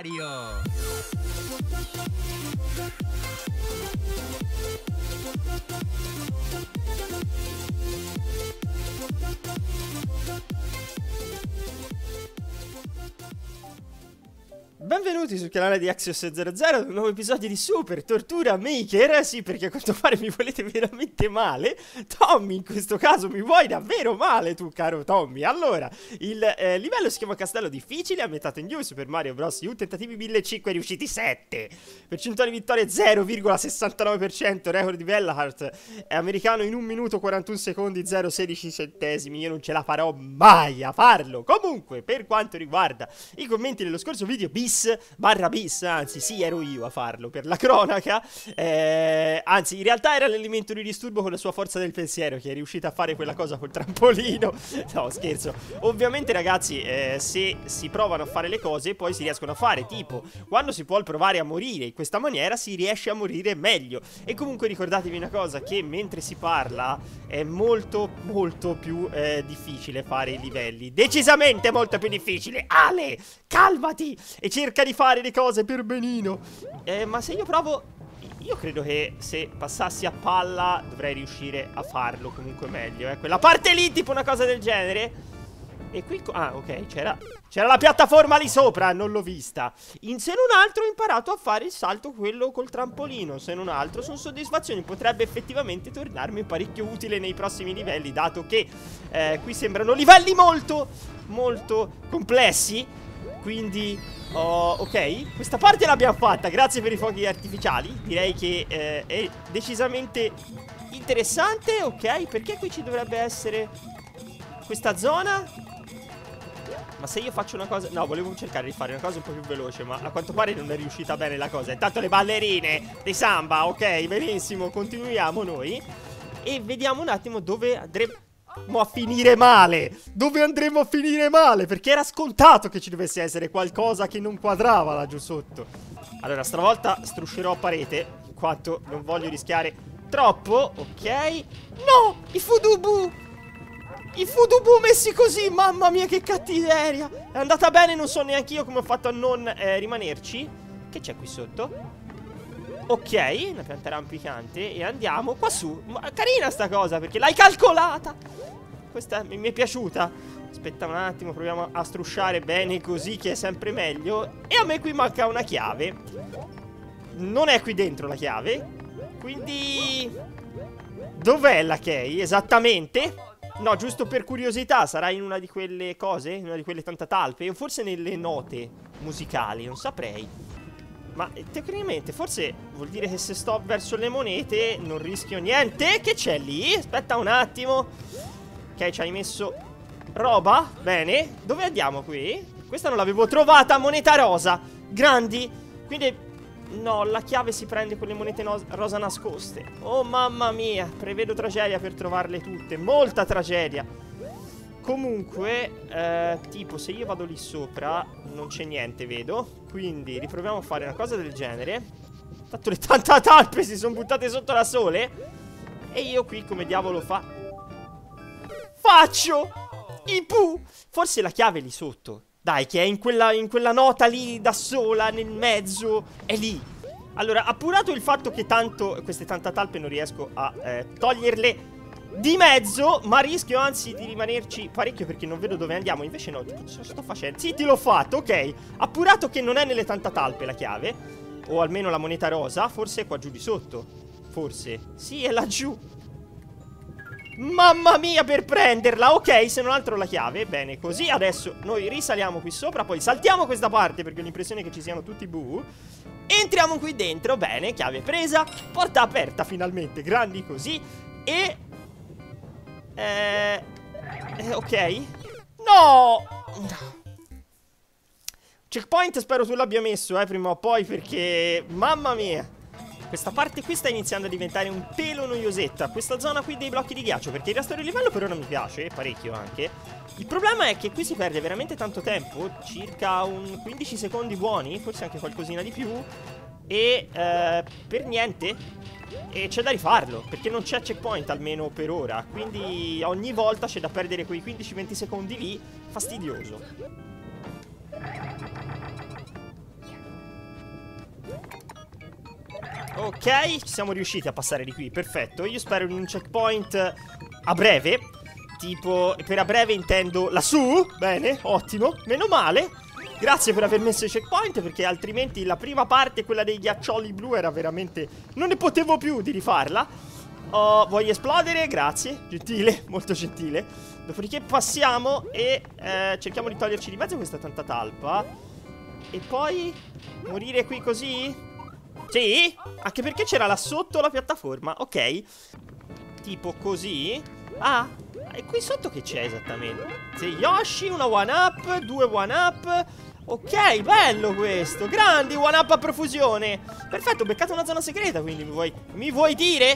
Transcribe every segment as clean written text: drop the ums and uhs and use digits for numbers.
Mario. Benvenuti sul canale di Axios00 ad un nuovo episodio di Super Tortura Maker. Sì, perché a quanto pare mi volete veramente male. Tommy, in questo caso mi vuoi davvero male tu, caro Tommy. Allora, il livello si chiama Castello Difficile, ambientato in New Super Mario Bros. U, tentativi 1500, riusciti 7. Percentuale di vittoria 0,69%, record di Bellahart è americano in 1 minuto 41 secondi 0,16 centesimi. Io non ce la farò mai a farlo. Comunque, per quanto riguarda i commenti dello scorso video, bis, anzi sì, ero io a farlo per la cronaca, anzi in realtà era l'elemento di disturbo con la sua forza del pensiero che è riuscita a fare quella cosa col trampolino. No, scherzo. Ovviamente ragazzi, se si provano a fare le cose poi si riescono a fare, tipo quando si può provare a morire in questa maniera si riesce a morire meglio. E comunque ricordatevi una cosa, che mentre si parla è molto più difficile fare i livelli, decisamente molto più difficile. Ale, calmati e cerca di fare le cose per benino. Ma se io provo, io credo che se passassi a palla dovrei riuscire a farlo comunque meglio, quella parte lì, tipo una cosa del genere. E qui, ah ok, c'era la piattaforma lì sopra, non l'ho vista. Se non altro ho imparato a fare il salto, quello col trampolino. Se non altro sono soddisfazioni, potrebbe effettivamente tornarmi parecchio utile nei prossimi livelli, dato che qui sembrano livelli molto complessi. Quindi, ok, questa parte l'abbiamo fatta, grazie per i fuochi artificiali. Direi che è decisamente interessante, ok. Perché qui ci dovrebbe essere questa zona? Ma se io faccio una cosa... No, volevo cercare di fare una cosa un po' più veloce, ma a quanto pare non è riuscita bene la cosa. Intanto le ballerine di samba, ok, benissimo, continuiamo noi e vediamo un attimo dove andremo a finire male. Dove andremo a finire male? Perché era scontato che ci dovesse essere qualcosa che non quadrava laggiù sotto. Allora, stavolta struscerò a parete, in quanto non voglio rischiare troppo, ok. No, i Fudubu! I Fudubu messi così, mamma mia che cattiveria. È andata bene, non so neanche io come ho fatto a non rimanerci. Che c'è qui sotto? Ok, una pianta rampicante. E andiamo qua su. Ma carina sta cosa, perché l'hai calcolata. Questa mi è piaciuta. Aspetta un attimo, proviamo a strusciare bene così, che è sempre meglio. E a me qui manca una chiave. Non è qui dentro la chiave. Quindi dov'è la key esattamente? No, giusto per curiosità, sarà in una di quelle cose? In una di quelle tantatalpe? O forse nelle note musicali, non saprei. Ma tecnicamente forse vuol dire che se sto verso le monete non rischio niente. Che c'è lì? Aspetta un attimo. Ok, ci hai messo roba. Bene. Dove andiamo qui? Questa non l'avevo trovata, moneta rosa. Grandi. Quindi... no, la chiave si prende con le monete rosa nascoste. Oh mamma mia, prevedo tragedia per trovarle tutte. Molta tragedia. Comunque, tipo, se io vado lì sopra non c'è niente, vedo. Quindi riproviamo a fare una cosa del genere. Tanto le tante talpe si sono buttate sotto da sole. E io qui come diavolo faccio i pu. Forse la chiave è lì sotto. Dai, che è in quella nota lì da sola, nel mezzo. È lì. Allora, appurato il fatto che tanto queste tantatalpe non riesco a toglierle di mezzo, ma rischio anzi di rimanerci parecchio perché non vedo dove andiamo. Invece no, cosa sto facendo? Sì, ti l'ho fatto, ok. Appurato che non è nelle tantatalpe la chiave, o almeno la moneta rosa, forse è qua giù di sotto. Forse. Sì, è laggiù. Mamma mia, per prenderla. Ok, se non altro la chiave. Bene, così adesso noi risaliamo qui sopra. Poi saltiamo questa parte perché ho l'impressione che ci siano tutti bu. Entriamo qui dentro. Bene, chiave presa. Porta aperta finalmente. Grandi così. E ok. No. Checkpoint spero tu l'abbia messo prima o poi, perché mamma mia, questa parte qui sta iniziando a diventare un pelo noiosetta. Questa zona qui dei blocchi di ghiaccio, perché il resto del livello per ora mi piace, parecchio anche. Il problema è che qui si perde veramente tanto tempo, circa un 15 secondi buoni, forse anche qualcosina di più. E per niente. E c'è da rifarlo, perché non c'è checkpoint almeno per ora. Quindi ogni volta c'è da perdere quei 15-20 secondi lì. Fastidioso. Ok, ci siamo riusciti a passare di qui, perfetto. Io spero in un checkpoint a breve. Tipo, per a breve intendo lassù. Bene, ottimo, meno male. Grazie per aver messo i checkpoint, perché altrimenti la prima parte, quella dei ghiaccioli blu, era veramente... non ne potevo più di rifarla. Oh, vuoi esplodere? Grazie, gentile, molto gentile. Dopodiché passiamo e cerchiamo di toglierci di mezzo questa tanta talpa. E poi morire qui così? Sì? Anche perché c'era là sotto la piattaforma, ok. Tipo così. Ah, e qui sotto che c'è esattamente? Sì, Yoshi, una one up, 2 one up. Ok, bello questo. Grandi one up a profusione. Perfetto, ho beccato una zona segreta, quindi mi vuoi dire?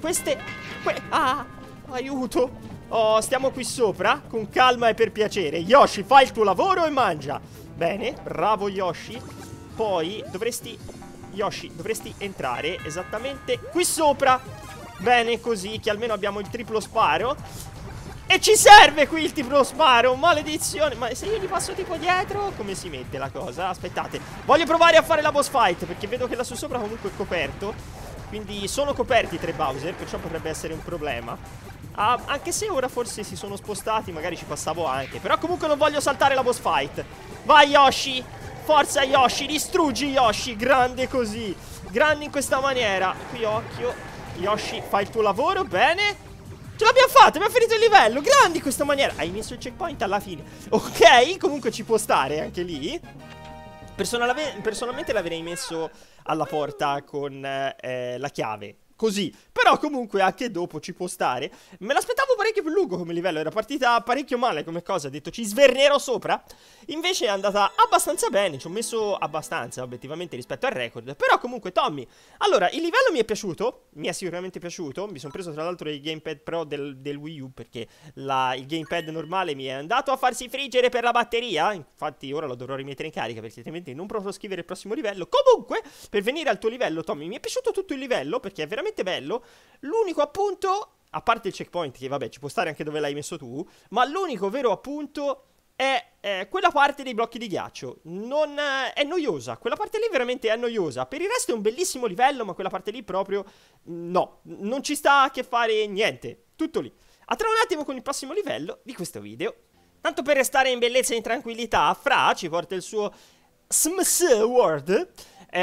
Ah, aiuto. Oh, stiamo qui sopra, con calma e per piacere. Yoshi, fai il tuo lavoro e mangia. Bene, bravo Yoshi. Poi Yoshi, dovresti entrare esattamente qui sopra. Bene, così che almeno abbiamo il triplo sparo. E ci serve qui il triplo sparo, maledizione. Ma se io gli passo tipo dietro, come si mette la cosa? Aspettate, voglio provare a fare la boss fight, perché vedo che lassù sopra comunque è coperto. Quindi sono coperti i 3 Bowser, perciò potrebbe essere un problema. Anche se ora forse si sono spostati, magari ci passavo anche. Però comunque non voglio saltare la boss fight. Vai Yoshi, forza Yoshi, distruggi Yoshi. Grande così, grande in questa maniera. Qui occhio, Yoshi, fai il tuo lavoro, bene. Ce l'abbiamo fatta, abbiamo finito il livello. Grandi in questa maniera. Hai messo il checkpoint alla fine. Ok, comunque ci può stare anche lì. Personalmente l'avrei messo alla porta con la chiave. Così, però comunque anche dopo ci può stare. Me l'aspettavo parecchio più lungo come livello. Era partita parecchio male come cosa. Ho detto ci svernerò sopra. Invece è andata abbastanza bene. Ci ho messo abbastanza obiettivamente rispetto al record. Però comunque Tommy, allora il livello mi è piaciuto. Mi è sicuramente piaciuto. Mi sono preso tra l'altro il gamepad pro del Wii U, perché il gamepad normale mi è andato a farsi friggere per la batteria. Infatti ora lo dovrò rimettere in carica, perché altrimenti non potrò scrivere il prossimo livello. Comunque, per venire al tuo livello Tommy, mi è piaciuto tutto il livello, perché è veramente bello. L'unico appunto, a parte il checkpoint, che vabbè ci può stare anche dove l'hai messo tu, ma l'unico vero appunto è quella parte dei blocchi di ghiaccio. Non è noiosa, quella parte lì veramente è noiosa. Per il resto è un bellissimo livello, ma quella parte lì proprio no, non ci sta a che fare niente. Tutto lì. A tra un attimo con il prossimo livello di questo video. Tanto per restare in bellezza e in tranquillità, Fra ci porta il suo SMS World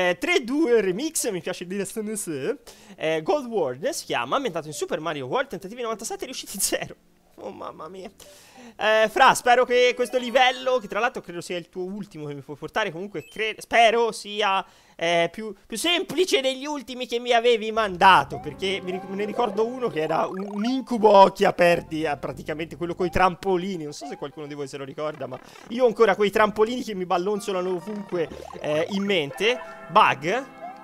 3-2 Remix, mi piace dire SNS. Gold World si chiama, ambientato in Super Mario World, tentativi 97, riusciti 0. Oh mamma mia. Fra, spero che questo livello, che tra l'altro credo sia il tuo ultimo che mi puoi portare, comunque spero sia più semplice degli ultimi che mi avevi mandato, perché me ne ricordo uno che era un incubo a occhi aperti, praticamente quello coi trampolini. Non so se qualcuno di voi se lo ricorda, ma io ho ancora quei trampolini che mi ballonzolano ovunque in mente. Bug,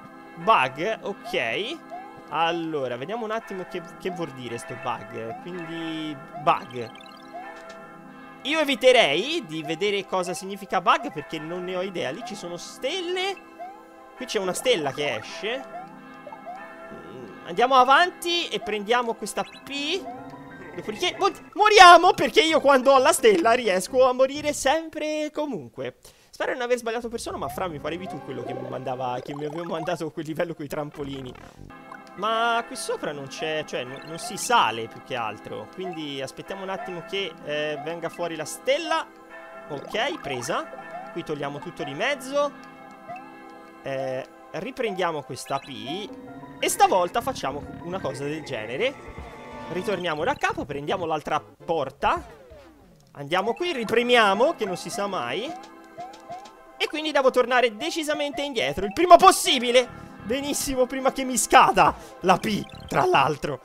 ok. Allora, vediamo un attimo che vuol dire sto bug. Quindi, bug. Io eviterei di vedere cosa significa bug, perché non ne ho idea. Lì ci sono stelle. Qui c'è una stella che esce. Andiamo avanti e prendiamo questa P. Dopodiché moriamo, perché io quando ho la stella riesco a morire sempre e comunque. Spero di non aver sbagliato persona, ma Fra, mi parevi tu quello che mi aveva mandato quel livello con i trampolini. Ma qui sopra non c'è, cioè non si sale più che altro. Quindi aspettiamo un attimo che venga fuori la stella. Ok, presa. Qui togliamo tutto di mezzo. Riprendiamo questa P. E stavolta facciamo una cosa del genere. Ritorniamo da capo, prendiamo l'altra porta. Andiamo qui, ripremiamo, che non si sa mai. E quindi devo tornare decisamente indietro, il prima possibile. Benissimo, prima che mi scada la P, tra l'altro.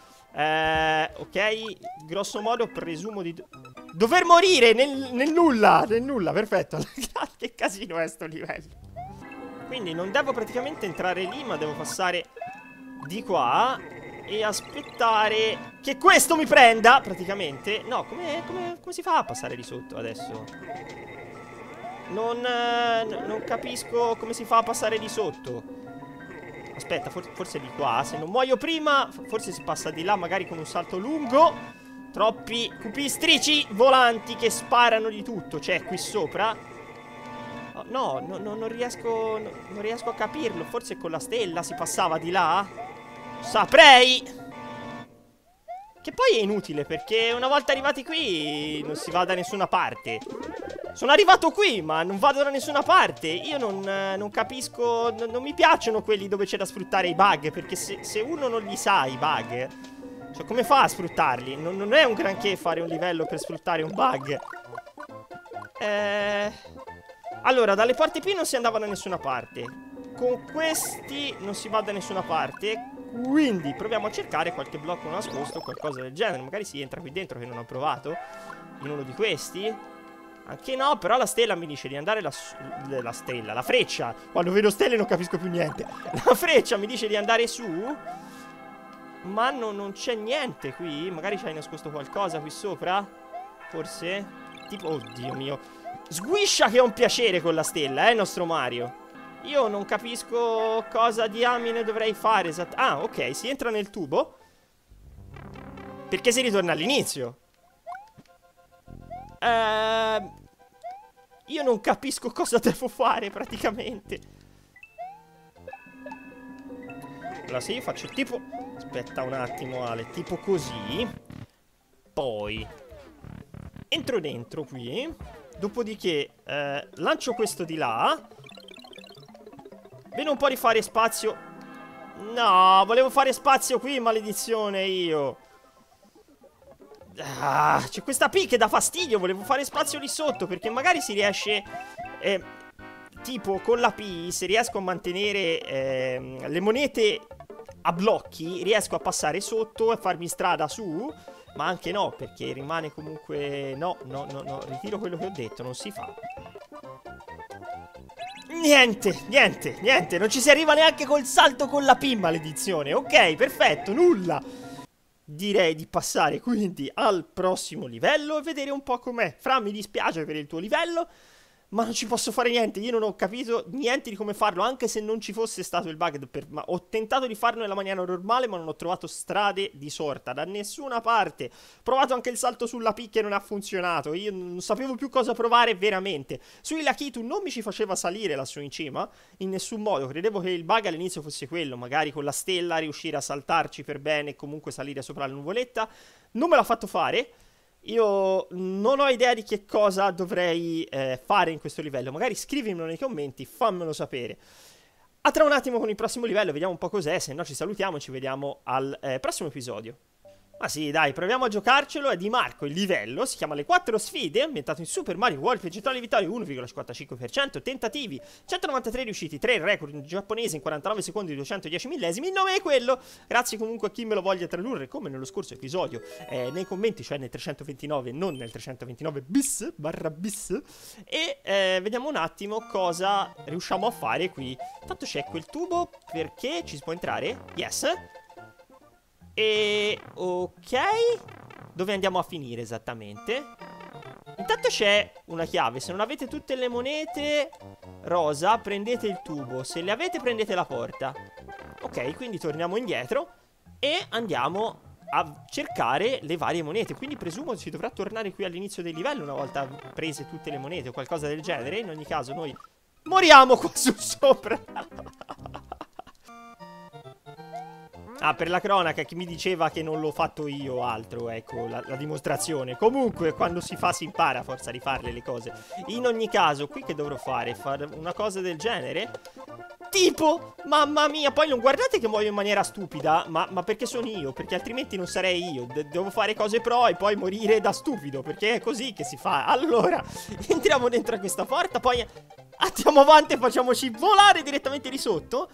Ok, grosso modo presumo di dover morire nel nulla. Nel nulla, perfetto. Che casino è sto livello. Quindi non devo praticamente entrare lì, ma devo passare di qua e aspettare che questo mi prenda, praticamente. No, come si fa a passare di sotto adesso? Non capisco come si fa a passare di sotto. Aspetta, forse di qua. Se non muoio prima, forse si passa di là, magari con un salto lungo. Troppi cupistrici volanti che sparano di tutto. C'è qui sopra. Oh, no, non riesco, non riesco a capirlo. Forse con la stella si passava di là? Saprei! Che poi è inutile, perché una volta arrivati qui non si va da nessuna parte. Sono arrivato qui, ma non vado da nessuna parte. Io non capisco, non mi piacciono quelli dove c'è da sfruttare i bug, perché se uno non li sa i bug, cioè come fa a sfruttarli? Non è un granché fare un livello per sfruttare un bug. Allora, dalle porte qui non si andava da nessuna parte. Con questi non si va da nessuna parte. Quindi proviamo a cercare qualche blocco nascosto, qualcosa del genere. Magari si entra qui dentro, che non ho provato, in uno di questi. Anche no, però la stella mi dice di andare la stella, la freccia. Quando vedo stelle non capisco più niente. La freccia mi dice di andare su. Ma non c'è niente qui. Magari c'hai nascosto qualcosa qui sopra. Forse. Tipo, oddio mio. Sguiscia che è un piacere con la stella, nostro Mario. Io non capisco cosa diamine dovrei fare. Ah, ok, si entra nel tubo. Perché si ritorna all'inizio. Io non capisco cosa devo fare praticamente. Allora, se io faccio tipo... Aspetta un attimo, Ale. Tipo così. Poi entro dentro qui. Dopodiché lancio questo di là. Vedo un po' di fare spazio. No, volevo fare spazio qui, maledizione io. Ah, c'è questa P che dà fastidio. Volevo fare spazio lì sotto, perché magari si riesce tipo con la P, se riesco a mantenere le monete a blocchi, riesco a passare sotto e farmi strada su. Ma anche no, perché rimane comunque... No, ritiro quello che ho detto, non si fa. Niente, non ci si arriva neanche col salto con la P, maledizione. Ok, perfetto, nulla. Direi di passare quindi al prossimo livello e vedere un po' com'è. Fra, mi dispiace per il tuo livello, ma non ci posso fare niente. Io non ho capito niente di come farlo, anche se non ci fosse stato il bug. Ma ho tentato di farlo nella maniera normale, ma non ho trovato strade di sorta da nessuna parte. Ho provato anche il salto sulla P che non ha funzionato. Io non sapevo più cosa provare veramente. Sui Lakitu non mi ci faceva salire lassù in cima in nessun modo. Credevo che il bug all'inizio fosse quello, magari con la stella riuscire a saltarci per bene e comunque salire sopra la nuvoletta. Non me l'ha fatto fare. Io non ho idea di che cosa dovrei fare in questo livello. Magari scrivimelo nei commenti, fammelo sapere. A tra un attimo con il prossimo livello, vediamo un po' cos'è. Se no ci salutiamo e ci vediamo al prossimo episodio. Ma sì, dai, proviamo a giocarcelo. È di Marco il livello, si chiama Le 4 sfide, ambientato in Super Mario World, percentuale di vittoria 1,55%, tentativi 193 riusciti, 3 record in giapponese in 49 secondi 210 millesimi. Il nome è quello. Grazie comunque a chi me lo voglia tradurre, come nello scorso episodio, nei commenti, cioè nel 329, non nel 329 bis, barra bis. E vediamo un attimo cosa riusciamo a fare qui. Tanto c'è quel tubo, perché ci si può entrare? Yes. E ok, dove andiamo a finire esattamente? Intanto c'è una chiave. Se non avete tutte le monete rosa, prendete il tubo. Se le avete, prendete la porta. Ok, quindi torniamo indietro e andiamo a cercare le varie monete. Quindi presumo si dovrà tornare qui all'inizio del livello una volta prese tutte le monete o qualcosa del genere. In ogni caso noi moriamo qua su sopra. Ah, per la cronaca, chi mi diceva che non l'ho fatto io o altro, ecco, la dimostrazione. Comunque, quando si fa si impara a forza di farle le cose. In ogni caso, qui che dovrò fare? Fare una cosa del genere? Tipo, mamma mia, poi non guardate che muoio in maniera stupida, ma perché sono io, perché altrimenti non sarei io. Devo fare cose pro e poi morire da stupido, perché è così che si fa. Allora, entriamo dentro a questa porta, poi andiamo avanti e facciamoci volare direttamente di sotto.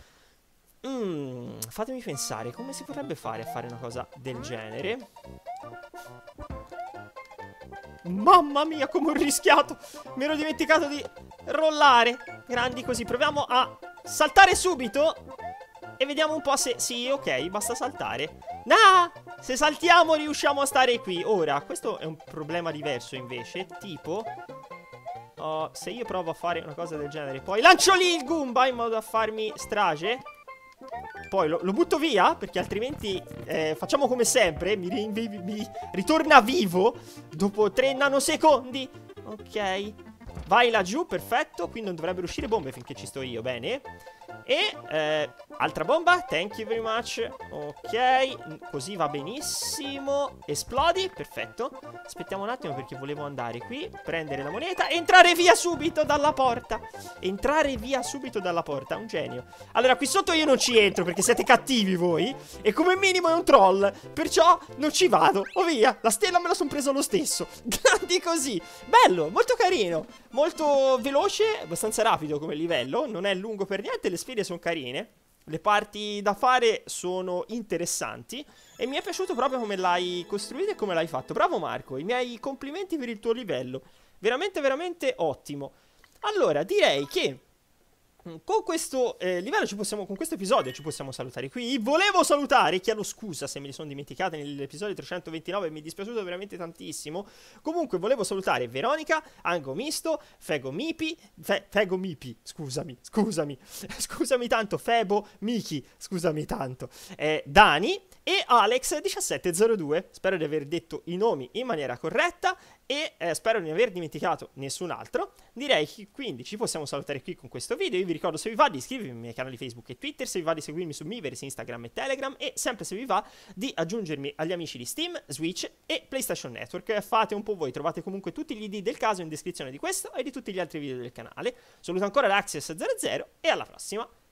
Fatemi pensare, come si potrebbe fare a fare una cosa del genere? Mamma mia, come ho rischiato! Mi ero dimenticato di rollare. Grandi così, proviamo a saltare subito e vediamo un po' se... Sì, ok, basta saltare. No! Se saltiamo riusciamo a stare qui. Ora, questo è un problema diverso invece. Tipo... se io provo a fare una cosa del genere, poi lancio lì il Goomba in modo da farmi strage, poi lo butto via, perché altrimenti facciamo come sempre, mi ritorna vivo dopo 3 nanosecondi. Ok. Vai laggiù, perfetto. Qui non dovrebbero uscire bombe finché ci sto io, bene. E altra bomba, thank you very much. Ok, così va benissimo. Esplodi, perfetto. Aspettiamo un attimo perché volevo andare qui, prendere la moneta e entrare via subito dalla porta. Entrare via subito dalla porta, un genio. Allora, qui sotto io non ci entro perché siete cattivi voi, e come minimo è un troll, perciò non ci vado. Oh via, la stella me la sono presa lo stesso. Grandi così. Bello, molto carino, molto veloce, abbastanza rapido come livello. Non è lungo per niente, le sfide sono carine, le parti da fare sono interessanti e mi è piaciuto proprio come l'hai costruito e come l'hai fatto. Bravo Marco, i miei complimenti per il tuo livello, veramente veramente ottimo. Allora direi che con questo livello con questo episodio ci possiamo salutare qui. Volevo salutare, chiedo scusa se me li sono dimenticati nell'episodio 329, mi è dispiaciuto veramente tantissimo. Comunque volevo salutare Veronica, Ango Misto, Fego Mipi, scusami tanto, Febo Miki, scusami tanto, Dani e Alex1702. Spero di aver detto i nomi in maniera corretta e spero di non aver dimenticato nessun altro. Direi che quindi ci possiamo salutare qui con questo video. Io vi ricordo, se vi va, di iscrivervi ai miei canali Facebook e Twitter, se vi va di seguirmi su Miiverse, Instagram e Telegram, e sempre se vi va di aggiungermi agli amici di Steam, Switch e PlayStation Network. Fate un po' voi, trovate comunque tutti gli ID del caso in descrizione di questo e di tutti gli altri video del canale. Saluto ancora l'Axios00 e alla prossima.